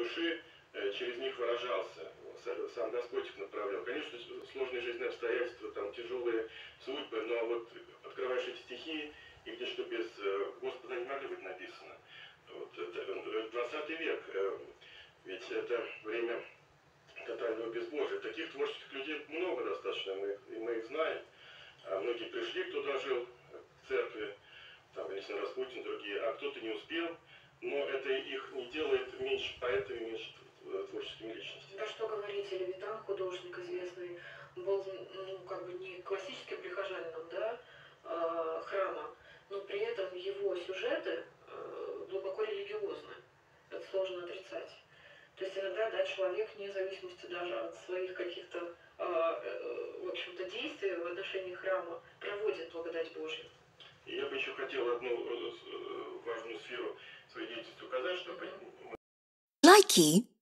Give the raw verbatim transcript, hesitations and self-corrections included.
души через них выражался. Сам Господь их направлял. Конечно, сложные жизненные обстоятельства, там тяжелые судьбы, но вот открываешь эти стихи, и где что без Господа не могли быть написано. Вот, это двадцатый век, ведь это время тотального безбожия. Таких творческих людей много достаточно, мы, и мы их знаем. А многие пришли, кто дожил к церкви, там, конечно, Распутин, другие, а кто-то не успел, но это их не делает меньше поэтами, меньше творческими личностями. Да что говорить, Левитан, художник известный, был, ну, как бы не классическим прихожанином, да, э, храма, но при этом его сюжеты э, глубоко религиозны. Это сложно отрицать. То есть иногда, да, человек, вне зависимости даже от своих каких-то, э, э, в общем-то, действий в отношении храма, проводит благодать Божью. И я бы еще хотел одну важную сферу своей деятельности указать, что... Likey